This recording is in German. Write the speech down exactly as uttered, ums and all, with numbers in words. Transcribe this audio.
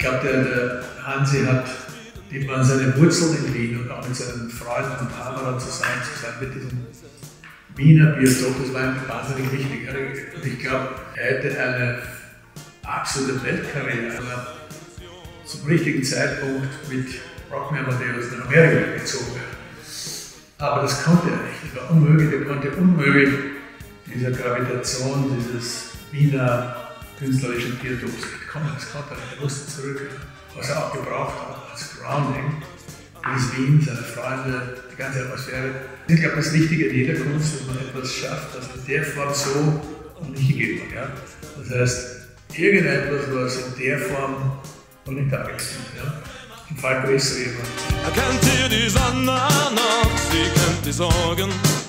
glaube, der, der Hansi hat immer seine Wurzeln in Wien und auch mit seinen Freunden und Partnern zusammen zu sein, mit diesem Wiener Biotop, das war ihm wahnsinnig wichtig. Und ich glaube, er hätte eine absolute Weltkarriere, aber zum richtigen Zeitpunkt mit Rock Me Amadeus nach Amerika gezogen werden. Aber das konnte er nicht, das war unmöglich, er konnte unmöglich dieser Gravitation, dieses Wiener künstlerischen Biotops nicht kommen, das konnte er nicht, er musste zurück. Was er auch gebraucht hat als Grounding, dieses Wien, seine Freunde, die ganze Atmosphäre. Ich glaube, das Wichtige in jeder Kunst, dass man etwas schafft, das in der Form so noch nicht gegeben hat. Ja? Das heißt, irgendetwas, was in der Form noch nicht da ist. Ja? Und Falco ist so jemand. Er kennt hier die Sonne noch, sie kennt die Sorgen.